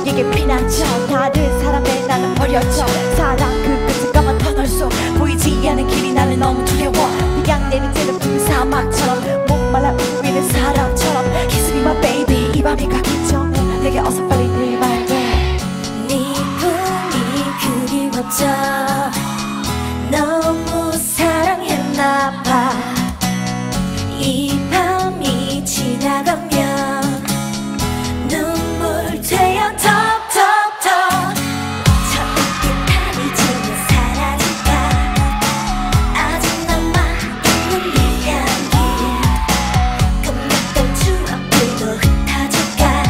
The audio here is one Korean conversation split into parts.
너에게 피난처 다른 사람의 나는 버려져 사랑 그 끝에 까만 터널 속 보이지 않는 길이 나를 너무 두려워 비양 내린 때는 푸른 사막처럼 목말라 울고 있는 사람처럼 Kiss me my baby 이 밤이 가기 전에 내게 어서 빨리 들이봐야 돼 네 품이 그리워져 너무 사랑했나봐 이 밤이 지나가면 눈물 되어 톡톡톡 저 끝까지 지면 사라질까 아직 남아있는 네 향기 꿈했던 추억들도 흩어질까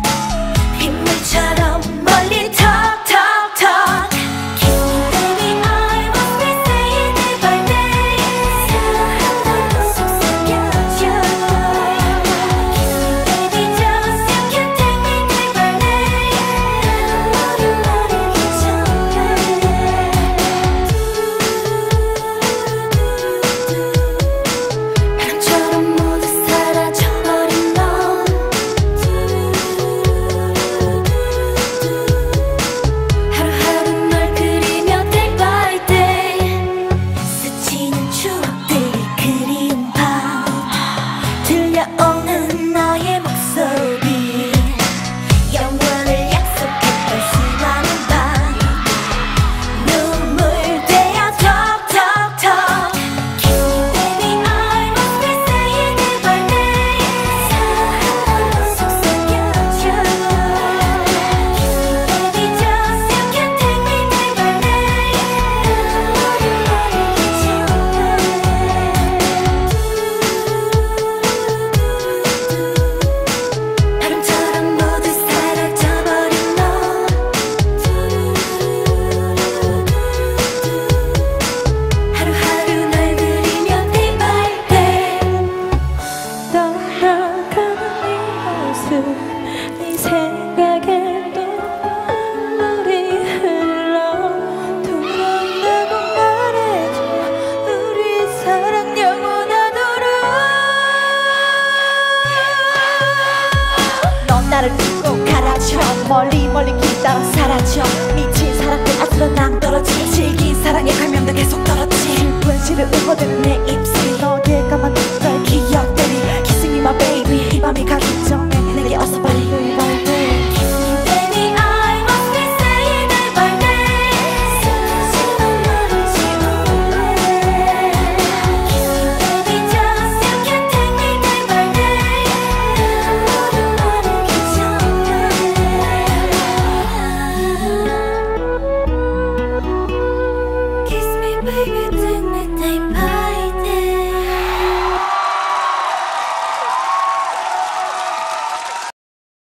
빗물처럼 멀리 톡톡톡 Baby I was missing every day 사랑하던 속삭여줘 Baby just you can take me every day 너를 말하기 전에 바람처럼 모두 사라져버린 넌 하루하루 널 그리며 day by day 스치는 추억들이 그리운 밤 들려오는 너의 목소리 영원을 약속했던 수많은 밤 눈물 되어 톡톡톡 Baby I was missing every day 사랑하던 속삭여줘 Baby just you can take me every day 너를 말하기 전에 바람처럼 모두 사라져버린 너 하루하루 널 그리며 day by day 떠나가는 네 모습 네 생각에도 눈물이 흘러 돌아온다고 말해줘 우리 사랑 영원하도록 넌 나를 두고 가라져 멀리 멀리 길 따라 사라져 미친 사랑들 앞으로 낭떠러지 질긴 사랑의 감명도 계속 떨어지 슬픈 시를 읊어대는 내 입술이 너의 까만 눈가의 기억들이 Kissing me my baby 이 밤이 가기 전에 내게 어서 빨리 들이봐야 돼 Baby I was missing every day 슬픈 너를 지울래 Baby just you can take me every day 너를 말하기 전에 Kiss me baby take me day by